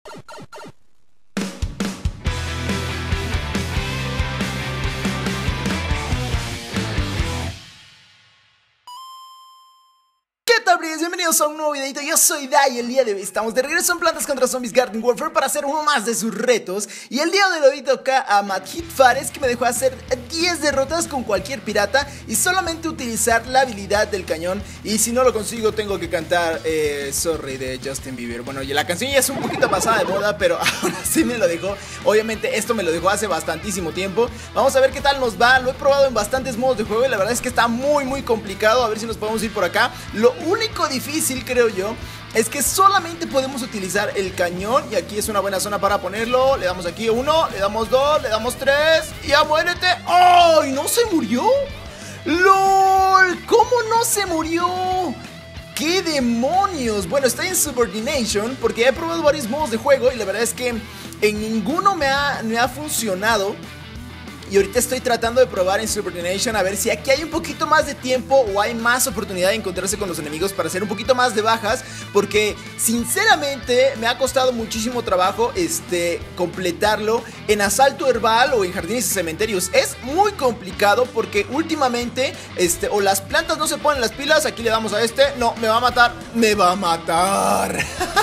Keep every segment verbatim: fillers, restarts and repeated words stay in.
¿Qué tal, brillos? Bienvenidos a un nuevo videito. Yo soy Dai y el día de hoy estamos de regreso en Plantas contra Zombies Garden Warfare para hacer uno más de sus retos. Y el día de hoy toca a Madhit Fares, que me dejó hacer diez derrotas con cualquier pirata y solamente utilizar la habilidad del cañón. Y si no lo consigo tengo que cantar eh, Sorry de Justin Bieber. Bueno, y la canción ya es un poquito pasada de moda, pero ahora sí me lo dejó. Obviamente esto me lo dejó hace bastantísimo tiempo. Vamos a ver qué tal nos va. Lo he probado en bastantes modos de juego y la verdad es que está muy muy complicado. A ver si nos podemos ir por acá. Lo único difícil, creo yo, es que solamente podemos utilizar el cañón. Y aquí es una buena zona para ponerlo. Le damos aquí uno, le damos dos, le damos tres. Y ya muérete. ¡Ay! ¿No se murió? ¡Lol! ¿Cómo no se murió? ¡Qué demonios! Bueno, está en Subordination porque he probado varios modos de juego y la verdad es que en ninguno me ha, me ha funcionado. Y ahorita estoy tratando de probar en Subordination a ver si aquí hay un poquito más de tiempo o hay más oportunidad de encontrarse con los enemigos para hacer un poquito más de bajas. Porque sinceramente me ha costado muchísimo trabajo este, completarlo en Asalto Herbal o en Jardines y Cementerios. Es muy complicado porque últimamente este, o las plantas no se ponen las pilas. Aquí le damos a este. No, me va a matar. Me va a matar.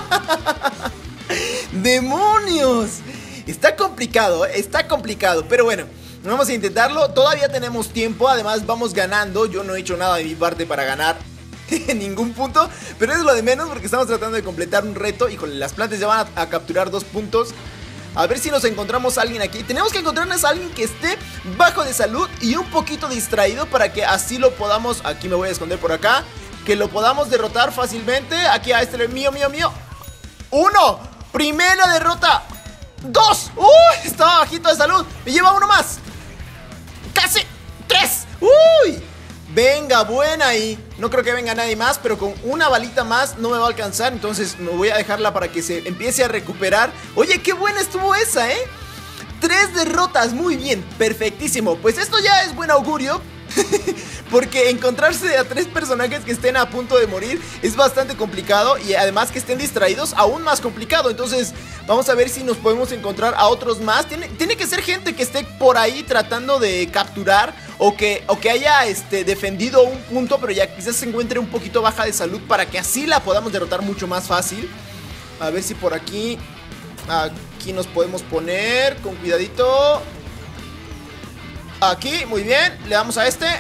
¡Demonios! Está complicado, está complicado, pero bueno, vamos a intentarlo. Todavía tenemos tiempo, además vamos ganando. Yo no he hecho nada de mi parte para ganar en ningún punto, pero es lo de menos porque estamos tratando de completar un reto. Híjole, las plantas ya van a, a capturar dos puntos. A ver si nos encontramos a alguien aquí. Tenemos que encontrarnos a alguien que esté bajo de salud y un poquito distraído para que así lo podamos... Aquí me voy a esconder por acá. Que lo podamos derrotar fácilmente. Aquí a este mío, mío, mío. Uno, primera derrota. ¡Dos! ¡Uy! Estaba bajito de salud. Me lleva uno más. ¡Casi! ¡Tres! ¡Uy! Venga, buena ahí. No creo que venga nadie más, pero con una balita más no me va a alcanzar. Entonces me voy a dejarla para que se empiece a recuperar. Oye, qué buena estuvo esa, ¿eh? Tres derrotas, muy bien, perfectísimo. Pues esto ya es buen augurio. Porque encontrarse a tres personajes que estén a punto de morir es bastante complicado. Y además que estén distraídos, aún más complicado. Entonces vamos a ver si nos podemos encontrar a otros más. Tiene, tiene que ser gente que esté por ahí tratando de capturar O que, o que haya este, defendido un punto, pero ya quizás se encuentre un poquito baja de salud, para que así la podamos derrotar mucho más fácil. A ver si por aquí Aquí nos podemos poner con cuidadito. Aquí, muy bien, le damos a este.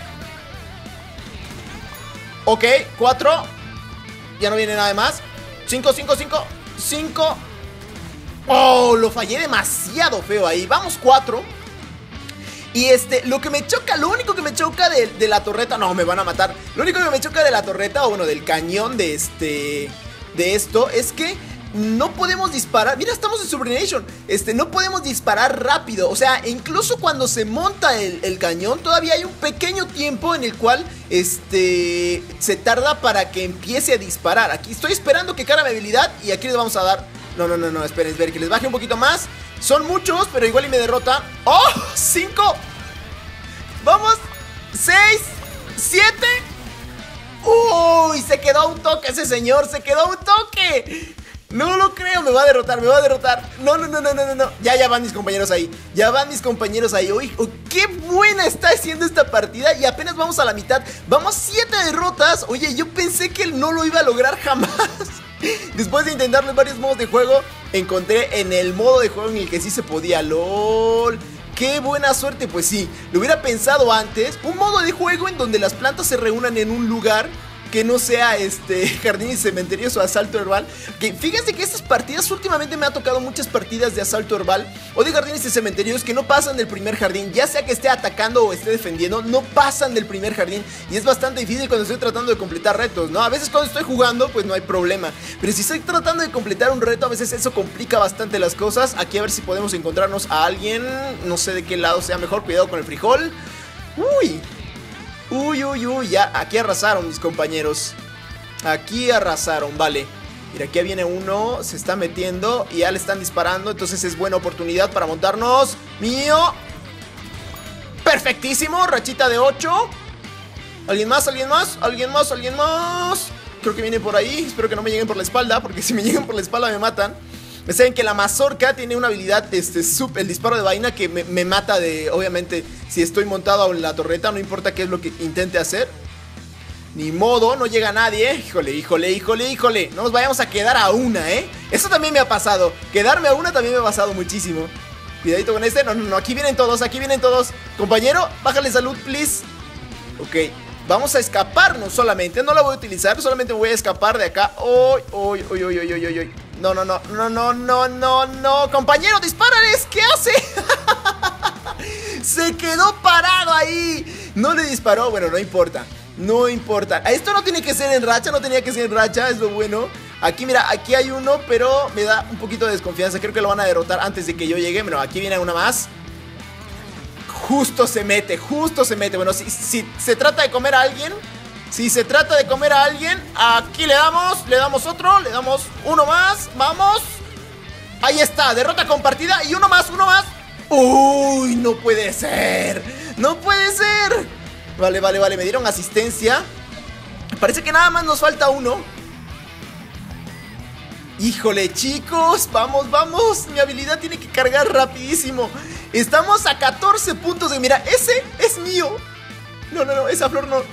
Ok, cuatro. Ya no viene nada más. Cinco, cinco, cinco, cinco. Oh, lo fallé demasiado feo ahí. Vamos, cuatro. Y este, lo que me choca, lo único que me choca de, de la torreta. No, me van a matar. Lo único que me choca de la torreta, o bueno, del cañón de este, de esto, es que no podemos disparar. Mira, estamos en Subordination. Este, no podemos disparar rápido. O sea, incluso cuando se monta el, el cañón, todavía hay un pequeño tiempo en el cual Este, se tarda para que empiece a disparar. Aquí estoy esperando que cargue mi habilidad y aquí les vamos a dar. No, no, no, no, esperen, esperen, que les baje un poquito más. Son muchos, pero igual y me derrota. ¡Oh! ¡Cinco! ¡Vamos! ¡Seis! ¡Siete! ¡Uy! Se quedó a un toque ese señor. Se quedó a un toque. No lo creo, me va a derrotar, me va a derrotar. No, no, no, no, no, no. Ya, ya van mis compañeros ahí. Ya van mis compañeros ahí. Uy, uy, qué buena está haciendo esta partida. Y apenas vamos a la mitad. Vamos siete derrotas. Oye, yo pensé que él no lo iba a lograr jamás. Después de intentarlo en varios modos de juego, encontré en el modo de juego en el que sí se podía. LOL. ¡Qué buena suerte! Pues sí, lo hubiera pensado antes. Un modo de juego en donde las plantas se reúnan en un lugar que no sea este Jardines y Cementerios o Asalto Herbal. Que fíjense que estas partidas, últimamente me ha tocado muchas partidas de Asalto Herbal o de Jardines y Cementerios que no pasan del primer jardín. Ya sea que esté atacando o esté defendiendo, no pasan del primer jardín. Y es bastante difícil cuando estoy tratando de completar retos, ¿no? A veces cuando estoy jugando, pues no hay problema. Pero si estoy tratando de completar un reto, a veces eso complica bastante las cosas. Aquí a ver si podemos encontrarnos a alguien. No sé de qué lado sea mejor. Cuidado con el frijol. Uy. Uy, uy, uy, ya, aquí arrasaron mis compañeros. Aquí arrasaron, vale. Mira, aquí viene uno, se está metiendo y ya le están disparando. Entonces es buena oportunidad para montarnos. Mío. Perfectísimo, rachita de ocho. ¿Alguien más? ¿Alguien más? ¿Alguien más? ¿Alguien más? Creo que viene por ahí, espero que no me lleguen por la espalda, porque si me llegan por la espalda me matan. Me saben que la mazorca tiene una habilidad, este, sub, el disparo de vaina que me, me mata de, obviamente, si estoy montado en la torreta, no importa qué es lo que intente hacer. Ni modo, no llega nadie. Híjole, híjole, híjole, híjole. No nos vayamos a quedar a una, ¿eh? Eso también me ha pasado. Quedarme a una también me ha pasado muchísimo. Cuidadito con este. No, no, no, aquí vienen todos, aquí vienen todos. Compañero, bájale salud, please. Ok, vamos a escaparnos solamente. No la voy a utilizar, solamente me voy a escapar de acá. Uy, uy, uy, uy, uy, uy, uy. No, no, no, no, no, no, no, no. Compañero, dispárales. ¿Qué hace? Se quedó parado ahí. No le disparó, bueno, no importa. No importa. Esto no tiene que ser en racha, no tenía que ser en racha, es lo bueno. Aquí, mira, aquí hay uno, pero me da un poquito de desconfianza. Creo que lo van a derrotar antes de que yo llegue. Bueno, aquí viene una más. Justo se mete, justo se mete. Bueno, si, si se trata de comer a alguien, si se trata de comer a alguien, aquí le damos, le damos otro, le damos uno más, vamos. Ahí está, derrota compartida y uno más, uno más. Uy, no puede ser, no puede ser. Vale, vale, vale, me dieron asistencia. Parece que nada más nos falta uno. Híjole, chicos, vamos, vamos. Mi habilidad tiene que cargar rapidísimo. Estamos a catorce puntos de... Mira, ese es mío. No, no, no, esa flor no.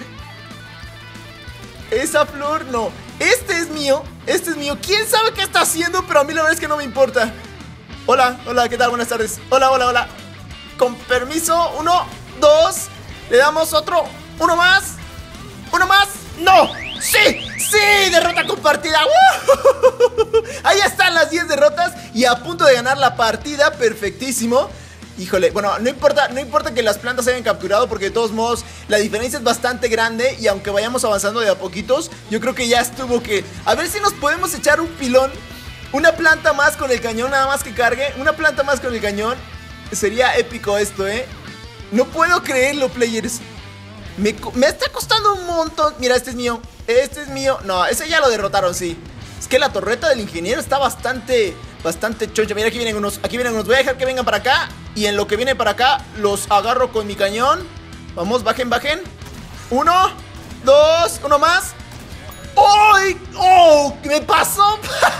Esa flor no. Este es mío, este es mío. ¿Quién sabe qué está haciendo? Pero a mí la verdad es que no me importa. Hola, hola, ¿qué tal? Buenas tardes. Hola, hola, hola. Con permiso, uno, dos. Le damos otro, uno más. Uno más, no. ¡Sí! ¡Sí! ¡Derrota compartida! ¡Uh! Ahí están las diez derrotas y a punto de ganar la partida. Perfectísimo. Híjole, bueno, no importa, no importa que las plantas se hayan capturado, porque de todos modos la diferencia es bastante grande. Y aunque vayamos avanzando de a poquitos, yo creo que ya estuvo que... A ver si nos podemos echar un pilón. Una planta más con el cañón, nada más que cargue. Una planta más con el cañón. Sería épico esto, ¿eh? No puedo creerlo, players. Me, me está costando un montón. Mira, este es mío, este es mío. No, ese ya lo derrotaron, sí. Es que la torreta del ingeniero está bastante... Bastante choncha. Mira, aquí vienen unos, aquí vienen unos. Voy a dejar que vengan para acá. Y en lo que viene para acá, los agarro con mi cañón. Vamos, bajen, bajen. Uno, dos, uno más. ¡Ay! ¡Oh! ¡Me pasó!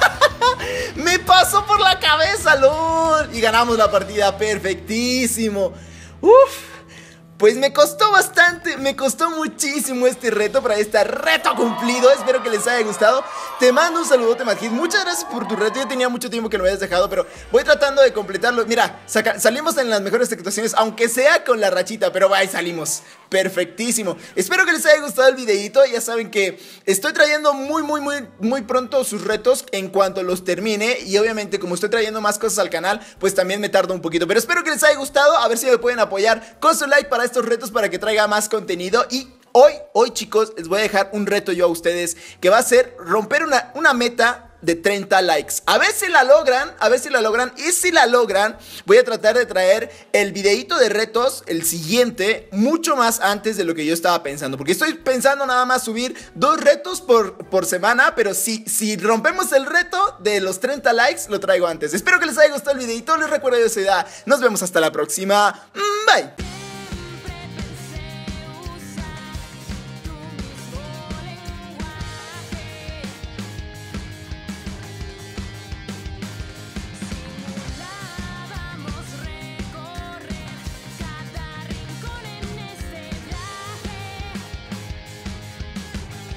¡Me pasó por la cabeza, lol! Y ganamos la partida, perfectísimo. ¡Uf! Pues me costó bastante, me costó muchísimo este reto, para este reto cumplido. Espero que les haya gustado. Te mando un saludote, Magis. Muchas gracias por tu reto. Yo tenía mucho tiempo que lo habías dejado, pero voy tratando de completarlo. Mira, saca, salimos en las mejores actuaciones, aunque sea con la rachita, pero ahí salimos. Perfectísimo. Espero que les haya gustado el videito. Ya saben que estoy trayendo muy, muy, muy, muy pronto sus retos en cuanto los termine. Y obviamente, como estoy trayendo más cosas al canal, pues también me tardo un poquito. Pero espero que les haya gustado. A ver si me pueden apoyar con su like para estos retos, para que traiga más contenido. Y hoy, hoy chicos, les voy a dejar un reto yo a ustedes, que va a ser romper una, una meta de treinta likes. A ver si la logran, a ver si la logran. Y si la logran, voy a tratar de traer el videito de retos, el siguiente, mucho más antes de lo que yo estaba pensando, porque estoy pensando nada más subir dos retos por, por semana. Pero si, si rompemos el reto de los treinta likes, lo traigo antes. Espero que les haya gustado el videito. Les recuerdo, yo soy Da. Nos vemos hasta la próxima. Bye.